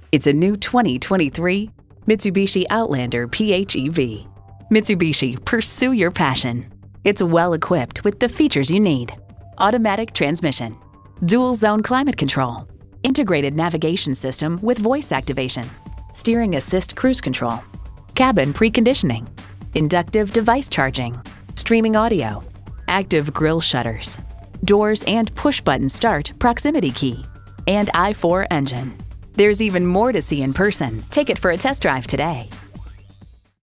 It's a new 2023 Mitsubishi Outlander PHEV. Mitsubishi, pursue your passion. It's well equipped with the features you need: automatic transmission, dual zone climate control, integrated navigation system with voice activation, steering assist cruise control, cabin preconditioning, inductive device charging, streaming audio, active grille shutters, doors and push-button start proximity key, and I-4 engine. There's even more to see in person. Take it for a test drive today.